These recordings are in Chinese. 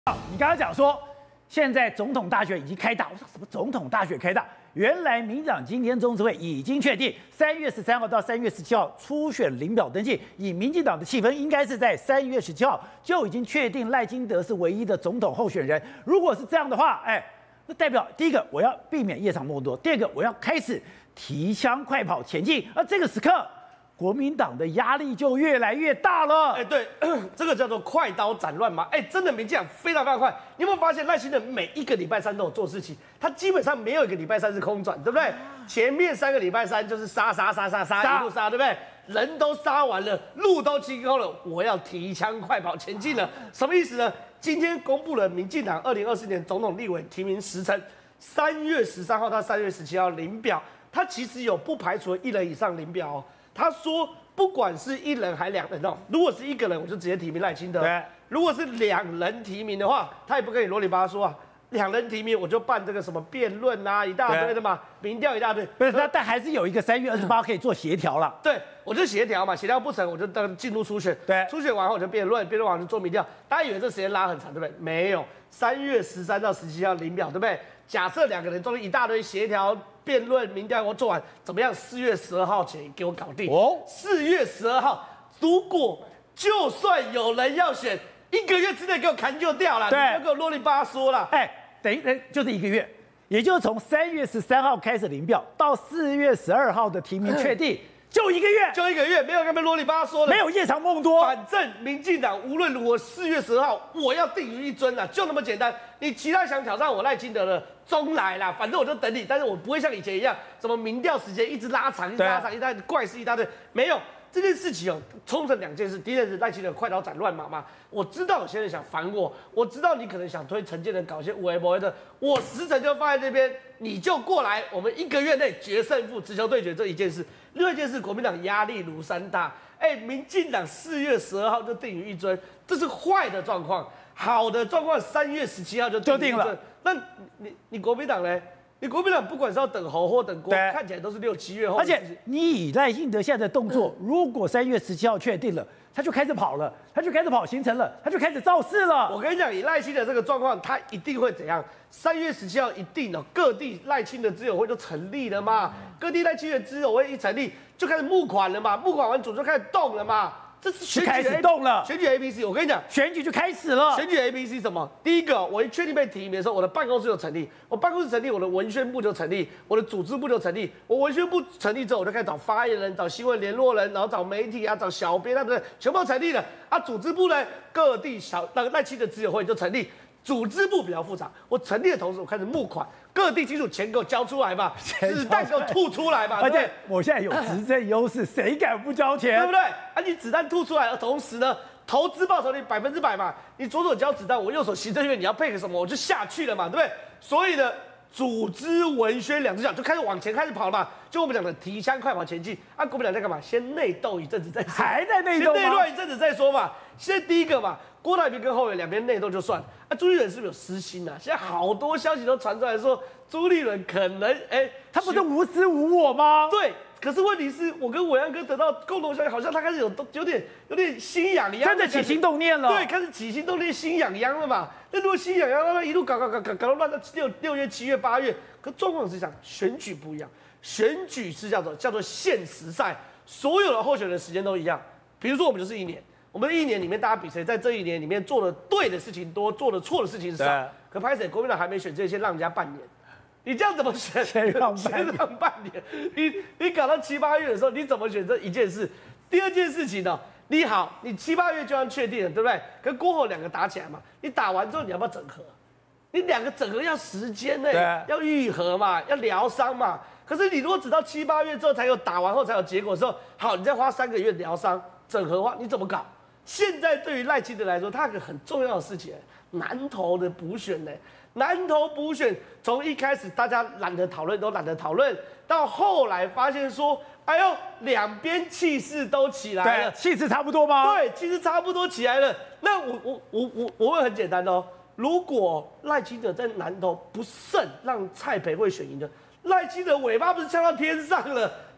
你刚刚讲说，现在总统大选已经开打，我说什么总统大选开打？原来民进党今天中执会已经确定，3月13号到3月17号初选领表登记。以民进党的气氛，应该是在3月17号就已经确定赖清德是唯一的总统候选人。如果是这样的话，那代表第一个我要避免夜长梦多，第二个我要开始提枪快跑前进。而这个时刻，国民党的压力就越来越大了。 对，这个叫做快刀斩乱麻。真的民进党非常非常快。你有没有发现赖清德每一个礼拜三都有做事情？他基本上没有一个礼拜三是空转，对不对？前面3个礼拜三就是杀，一路杀，对不对？人都杀完了，路都清空了，我要提枪快跑前进了。什么意思呢？今天公布了民进党2024年总统立委提名时程，3月13号到3月17号领表。他其实有不排除1人以上领表哦。他说，不管是1人还2人哦，如果是1个人，我就直接提名赖清德；如果是2人提名的话，他也不跟你啰里吧嗦啊。2人提名，我就办这个什么辩论啊，一大堆的嘛，民调一大堆。 不是，但还是有一个3月28可以做协调了。 对，我就协调嘛，协调不成，我就进入初选。 对， 初选完后我就辩论，辩论完就做民调。大家以为这时间拉很长，对不对？没有，3月13到17号领表，对不对？假设2个人中间一大堆协调、辩论、民调我做完，怎么样？4月12号前给我搞定。4月12号，如果就算有人要选，1个月之内给我砍就掉了，你不要给我啰里吧嗦了。 等于就是1个月，也就是从3月13号开始领表，到4月12号的提名确定，就1个月， 就1个月，没有跟他们啰里吧嗦的， 没有夜长梦多。 反正民进党无论如何4月12号我要定于一尊啊，就那么简单。你其他想挑战我赖清德的，中来啦，反正我就等你，但是我不会像以前一样，什么民调时间一直拉长，一大堆怪事一大堆，没有。这件事情冲成2件事，第一件事赖清德快刀斩乱麻嘛。我知道有些人想烦我，我知道你可能想推陈建仁搞些无为不为的，我时辰就放在这边，你就过来，我们1个月内决胜负，直球对决这一件事。另外一件事，国民党压力如山大，民进党4月12号就定于一尊，这是坏的状况。好的状况3月17号就定了。那你国民党呢？你国民党不管是要等侯或等郭，看起来都是6、7月后。 而且你以赖清德现在的动作，如果3月17号确定了，他就开始跑了，他就开始跑行程了，他就开始造势了。 我跟你讲，以赖清德这个状况，他一定会怎样？3月17号一定各地赖清德支友会就成立了嘛，各地赖清德支友会一成立，就开始募款了嘛，募款完组就开始动了嘛。这是选举开始动了， 选举 ABC， 我跟你讲， 选举就开始了。 选举 ABC 什么？第一个，我一确定被提名的时候，我的办公室就成立，我办公室成立，我的文宣部就成立，我的组织部就成立。我文宣部成立之后，我就开始找发言人、找新闻联络人，然后找媒体啊、找小编啊，全部成立了。组织部呢，各地赖清德支友会就成立。组织部比较复杂，我成立的同时，我开始募款，各地清楚钱给我交出来吧，子弹给我吐出来吧。 而且我现在有执政优势，谁敢不交钱？ 对不对？你子弹吐出来的同时呢，投资报酬率100%嘛，你左手交子弹，我右手行政院，你要配合什么，我就下去了嘛，对不对？所以呢，组织文宣2只脚就开始往前开始跑了嘛，就我们讲的提枪快跑前进。国民党在干嘛？先内斗一阵子再说， 还在内斗吗？ 先内乱一阵子再说嘛。现在第一个嘛，郭台铭跟侯友宜2边内斗就算了。朱立伦是不是有私心啊？现在好多消息都传出来说，朱立伦可能他不是无私无我吗？ 对，可是问题是我跟伟安哥得到共同消息，好像他开始有点心痒痒， 真的起心动念了。 对，开始起心动念，心痒痒了嘛。那如果心痒痒，那一路搞到乱到6月、7月、8月，可状况是这样，选举不一样，选举是叫做限时赛，所有的候选人时间都一样。比如说我们就是1年。我们1年里面，大家比谁在这1年里面做的对的事情多，做的错的事情少。可拍谁国民党还没选这些，让人家半年，你这样怎么选？ 先让半年。你搞到7、8月的时候，你怎么选这一件事？第二件事情呢？你7、8月就要确定了，对不对？可过后2个打起来嘛，你打完之后你要不要整合？你2个整合要时间呢，要愈合嘛，要疗伤嘛。可是你如果只到7、8月之后才有打完后才有结果的时候，好，你再花3个月疗伤整合的话，你怎么搞？现在对于赖清德来说，他有个很重要的事情，南投的补选呢。南投补选从一开始大家懒得讨论，到后来发现说，2边气势都起来了， 气势差不多吗？ 对，气势差不多起来了。那我会很简单哦，如果赖清德在南投不慎让蔡培慧选赢的，赖清德尾巴不是呛到天上了？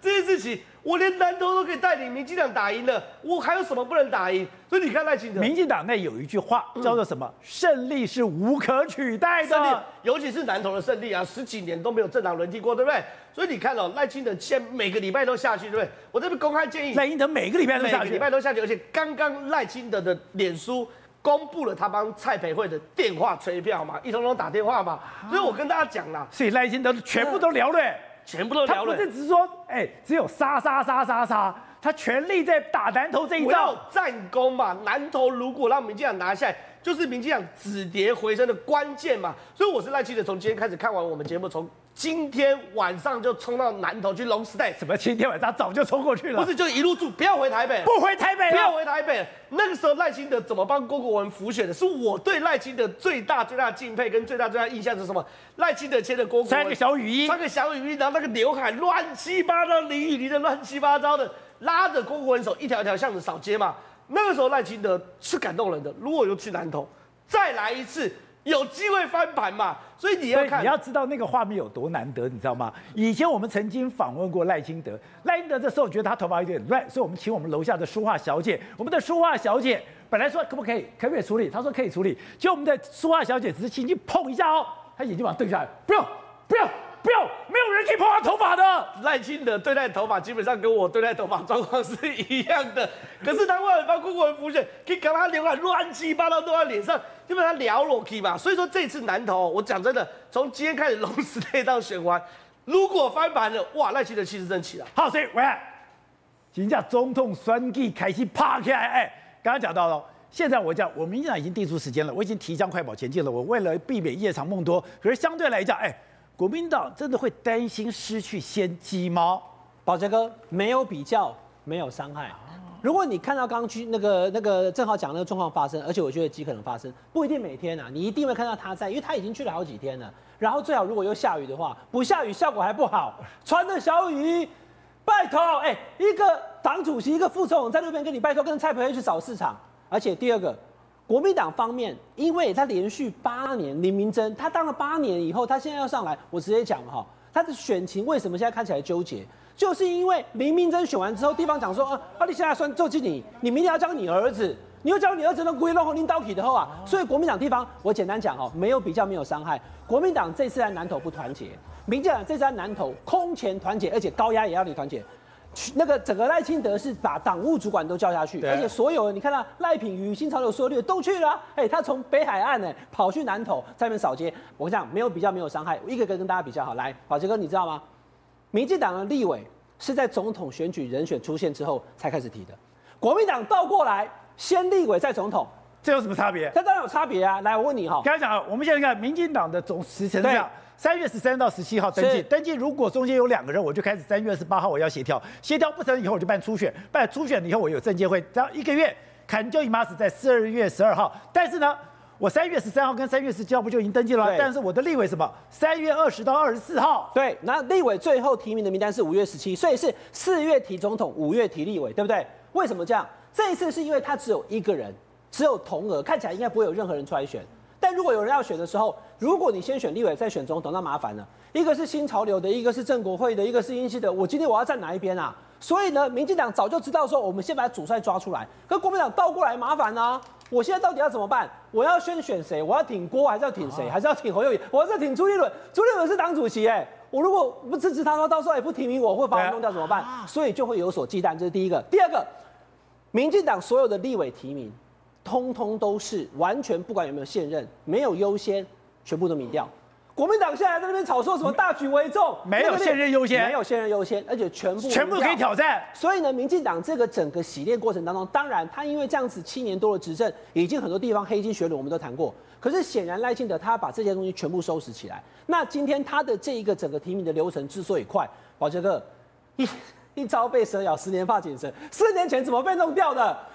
这件事情，我连南投都可以带领民进党打赢了，我还有什么不能打赢？所以你看赖清德， 民进党内有一句话叫做什么？胜利是无可取代胜利的。， 尤其是南投的胜利啊，10几年都没有政党轮替过，对不对？所以你看赖清德现在每个礼拜都下去，对不对？我这边公开建议， 赖清德每个礼拜都每个礼下去， 拜都下去，而且刚刚赖清德的脸书公布了他帮蔡培慧的电话催票嘛，一通通打电话嘛，所以我跟大家讲啦， 所以赖清德全部都聊了。 全部都他不聊了。 是只是说，只有杀，他全力在打南投这一我要招。 战功嘛，南投如果让民进党拿下来，就是民进党止跌回升的关键嘛。所以我是赖清德，从今天开始看完我们节目，从今天晚上就冲到南投去龙时代， 什么今天晚上早就冲过去了？ 不是就一路住，不要回台北， 不回台北不要了。 回台北。那个时候赖清德怎么帮郭国文辅选的？是我对赖清德最大的敬佩跟最大印象是什么？赖清德签的郭国文穿个小雨衣， 穿个小雨衣，然后那个刘海乱七八糟，淋雨淋的乱七八糟的，拉着郭国文手一条一条巷子扫街嘛。那个时候赖清德是感动人的。如果有去南投，再来一次，有机会翻盘嘛。所以你要看， 你要知道那个画面有多难得，你知道吗？以前我们曾经访问过赖清德，赖清德这时候觉得他头发有点乱，所以我们请我们楼下的书画小姐，我们的书画小姐本来说可不可以处理，她说可以处理，结果我们的书画小姐只是轻轻碰一下哦，她眼睛把它对下来，不要，没有人可以碰她头发的。 赖清德对待头发基本上跟我对待头发状况是一样的，可是他为了帮郭国文辅选，可以搞他刘海乱七八糟都在脸上，基本上撩落去嘛。所以说这次南投，我讲真的，从今天开始龙时代到选完，如果翻盘了，哇，赖清德气势真起来。 好，所以喂，今天总统选举开始爬起来，刚刚讲到了。现在我讲，我民进党已经定出时间了，我已经提倡快跑前进了。我为了避免夜长梦多，可是相对来讲，国民党真的会担心失去先机吗？ 宝杰哥，没有比较，没有伤害。如果你看到刚刚那个正好讲那个状况发生，而且我觉得极可能发生，不一定每天啊，你一定会看到他在，因为他已经去了好几天了。然后最好如果又下雨的话，不下雨效果还不好，穿着小雨衣，拜托，一个党主席，一个副总统在路边跟你拜托，跟蔡培慧去找市场。而且第二个，国民党方面，因为他连续8年，林明珍他当了8年以后，他现在要上来，我直接讲哈，他的选情为什么现在看起来纠结？就是因为林明珍选完之后，地方讲说你现在算做经理，你明天要交你儿子，你又交你儿子的归弄红领导体的后啊，所以国民党地方，我简单讲没有比较，没有伤害。国民党这次在南投不团结，民进党这次在南投空前团结，而且高压也要你团结。那个整个赖清德是把党务主管都叫下去，而且所有人你看到赖品妤、新潮流所有都去了，他从北海岸跑去南投在那边扫街。我跟你讲，没有比较，没有伤害，我一个个跟大家比较好。来，宝杰哥，你知道吗？民进党的立委是在总统选举人选出现之后才开始提的，国民党倒过来，先立委再总统， 这有什么差别？ 这当然有差别啊。来，我问你哈， 刚才讲了，我们现在看民进党的总时程这样。3月13到17号登记，登记如果中间有2个人，我就开始3月28号我要协调，协调不成以后我就办初选，办初选以后我有政见会，然后1个月砍就一码死在12月12号。但是呢，我3月13号跟3月17号不就已经登记了？但是我的立委什么？3月20到24号。 对，那立委最后提名的名单是5月17，所以是4月提总统，5月提立委，对不对？为什么这样？这一次是因为他只有1个人，只有同额，看起来应该不会有任何人出来选。但如果有人要选的时候，如果你先选立委再选总统，那麻烦了。一个是新潮流的，一个是正国会的，一个是英系的。我今天我要站哪一边啊？所以呢，民进党早就知道说，我们先把主帅抓出来。可国民党倒过来麻烦啊！我现在到底要怎么办？我要先选谁？我要挺郭还是要挺谁？还是要挺侯友宜？我要挺朱立伦？朱立伦是党主席我如果不支持他的话，到时候也不提名我，会把我弄掉怎么办？所以就会有所忌惮，这是第一个。第二个，民进党所有的立委提名，通通都是完全不管有没有现任，没有优先，全部都抿掉。国民党现在在那边吵说什么大局为重， 没有现任优先， 没有现任优先，而且全部可以挑战。 所以呢，民进党这个整个洗练过程当中，当然他因为这样子7年多的执政，已经很多地方黑金学伦我们都谈过。可是显然赖清德他把这些东西全部收拾起来。那今天他的这一个整个提名的流程之所以快，宝杰哥一朝被蛇咬，10年怕井绳。4年前怎么被弄掉的？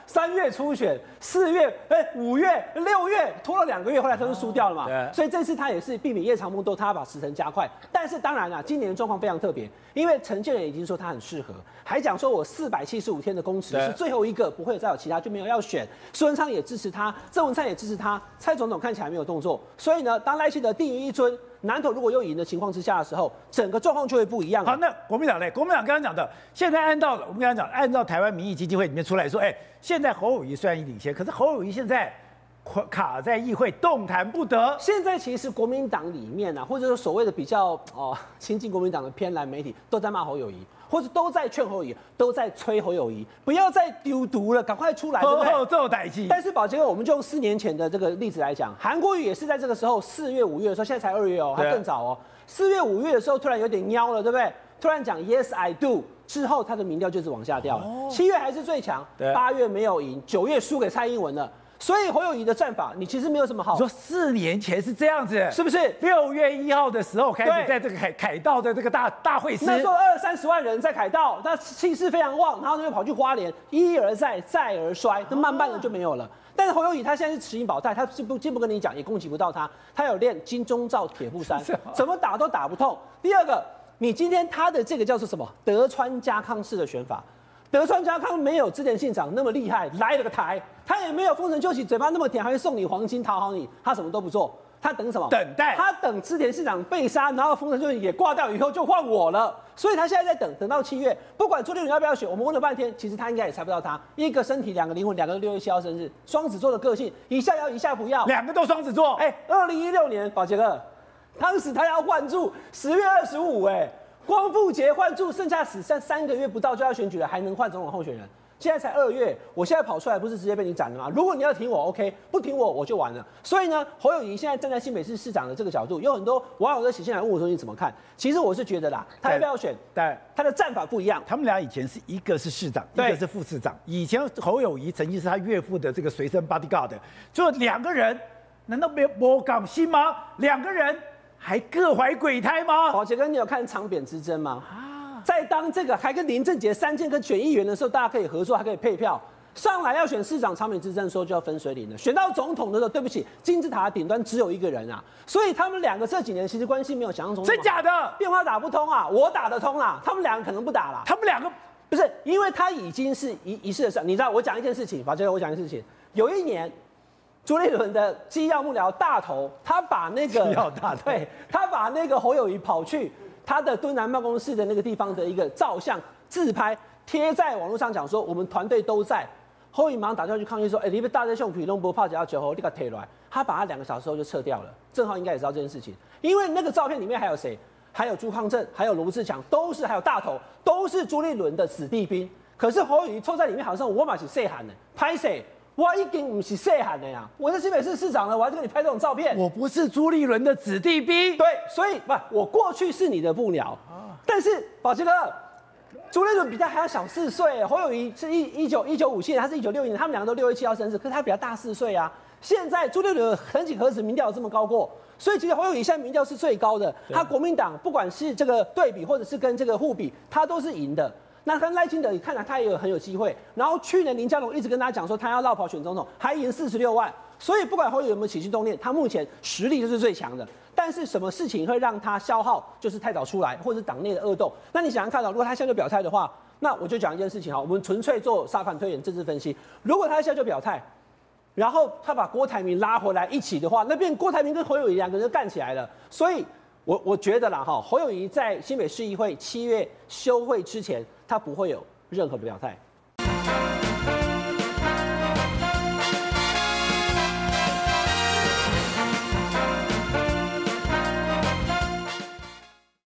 3月初选，4月、5月、6月拖了2个月，后来他就输掉了嘛。 对。 所以这次他也是避免夜长梦多，他把时程加快。但是当然啦，今年的状况非常特别，因为陈建仁已经说他很适合，还讲说我475天的公职是最后一个，不会再有其他，就没有要选。苏文昌也支持他，郑文灿也支持他，蔡总统看起来没有动作。所以呢，当赖清德定于一尊，南投如果又赢的情况之下的时候，整个状况就会不一样了。 好，那国民党呢？国民党刚刚讲的，现在我们刚刚讲，按照台湾民意基金会里面出来说，现在侯友宜虽然领先，可是侯友宜现在卡在议会动弹不得。 现在其实国民党里面啊，或者说所谓的比较亲近国民党的偏蓝媒体，都在骂侯友宜，或者都在劝侯友宜，都在催侯友宜不要再丢毒了，赶快出来，对不对？ 这代志。 但是宝杰哥，我们就用4年前的这个例子来讲，韩国瑜也是在这个时候4月、5月的时候，现在才2月哦，还更早哦。4月、5月的时候突然有点喵了，对不对？突然讲 Yes I do 之后，他的民调就是往下掉了。7月还是最强，8月没有赢，9月输给蔡英文了。所以侯友宜的战法，你其实没有什么好。 你说4年前是这样子， 是不是 ？6月1号的时候开始在这个凯道的这个大会师， 那时候20-30万人在凯道，那气势非常旺，然后就跑去花莲，一而再，再而衰，那慢慢的就没有了。但是侯友宜他现在是持盈保泰，他既不跟你讲，也攻击不到他，他有练金钟罩铁布衫，怎么打都打不痛。第二个，你今天他的这个叫做什么德川家康式的选法。德川家康没有织田信长那么厉害，来了个台，他也没有丰臣秀吉嘴巴那么甜，还会送你黄金讨好你，他什么都不做，他等什么？ 等待。 他等织田信长被杀，然后丰臣秀吉也挂掉以后就换我了，所以他现在在等到7月，不管朱立伦要不要选，我们问了半天，其实他应该也猜不到他，一个身体2个灵魂，2个6月7号生日，双子座的个性，一下要一下不要 ，2个都双子座。 2016年宝杰哥，当时他要换柱10月25，光复节换柱，剩下3个月不到就要选举了，还能换总统候选人。现在才2月，我现在跑出来不是直接被你斩了吗？如果你要挺我 ，OK， 不挺我就完了。所以呢，侯友宜现在站在新北市市长的这个角度，有很多网友在写信来问我说你怎么看？其实我是觉得啦，他要不要选？但他的战法不一样。 他们俩以前是一个是市长，一个是副市长。以前侯友宜曾经是他岳父的这个随身 bodyguard， 就2个人，难道没有港心吗？2个人。还各怀鬼胎吗？ 宝杰哥，你有看长扁之争吗？在当这个还跟林正杰3件跟选议员的时候，大家可以合作，还可以配票。上来要选市长，长扁之争的时候就要分水岭了。选到总统的时候，对不起，金字塔顶端只有一个人啊。所以他们2个这几年其实关系没有想象中真假的， 变化打不通啊，我打得通啦，他们2个可能不打啦。 他们2个不是，因为他已经是一世的事。你知道，我讲一件事情，宝杰哥，我讲一件事情，有一年。朱立伦的机要幕僚大头，他把那个对，他把那个侯友宜跑去他的敦南办公室的那个地方的一个照相自拍贴在网络上，讲说我们团队都在。侯友宜马上打电话去抗议说：“你们大家胸皮都不怕，只要9号你给贴来。”他把他2个小时后就撤掉了。郑浩应该也知道这件事情，因为那个照片里面还有谁？还有朱康正，还有罗志强，还有大头，都是朱立伦的子弟兵。可是侯友宜凑在里面，好像我嘛是细汉的，拍谁？我已经不是细汉的呀，我是新北市市长了，我还是跟你拍这种照片。 我不是朱立伦的子弟兵， 对，所以我过去是你的幕僚，但是宝杰哥，朱立伦比他还要小4岁，侯友宜是1957年，他是1961年，他们2个都6月7号生日，可是他比他大4岁啊。现在朱立伦曾几何时民调有这么高过？所以其实侯友宜现在民调是最高的，他国民党不管是这个对比或者是跟这个互比，他都是赢的。那跟赖清德看来他也很有机会，然后去年林佳龙一直跟大家讲说他要绕跑选总统，还赢46万，所以不管侯友宜有没有起心动念，他目前实力就是最强的。但是什么事情会让他消耗，就是太早出来，或者是党内的恶斗。那你想想看到，如果他现在就表态的话，那我就讲一件事情哈，我们纯粹做沙盘推演、政治分析。如果他现在就表态，然后他把郭台铭拉回来一起的话，那变郭台铭跟侯友宜2个人就干起来了。所以我觉得啦哈，侯友宜在新北市议会7月休会之前，他不会有任何的表态。